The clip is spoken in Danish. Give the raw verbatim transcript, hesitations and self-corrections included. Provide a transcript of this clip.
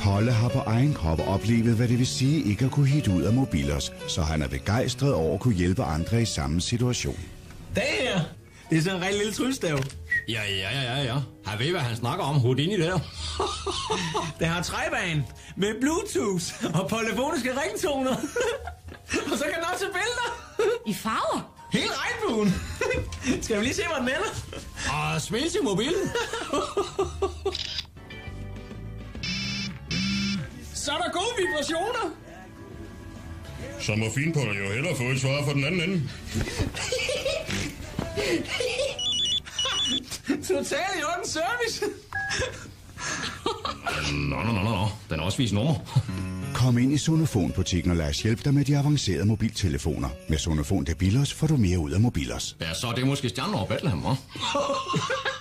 Polle har på egen krop oplevet, hvad det vil sige ikke at kunne hitte ud af Mobilos, så han er begejstret over at kunne hjælpe andre i samme situation. Det her, det er sådan en rigtig lille tryllestav. Ja, ja, ja, ja, ja. Han ved, hvad han snakker om. Houdini der. Det har træbane med Bluetooth og polifoniske ringtoner. Og så kan den også se billeder. I farver? Hele regnbuen. Skal vi lige se, hvor den ender? Og smil til mobilen. Så er der gode vibrationer. Så må Finpolle jo hellere få et svar fra den anden ende. Total i orden service. Nå, nå, nå, nå. Den har også vist nummer. Kom ind i Sonofon-butikken og lad os hjælpe dig med de avancerede mobiltelefoner. Med Sonofon Debilos får du mere ud af Mobilos. Ja, så er det måske stjerner over Bethlehem, hva'?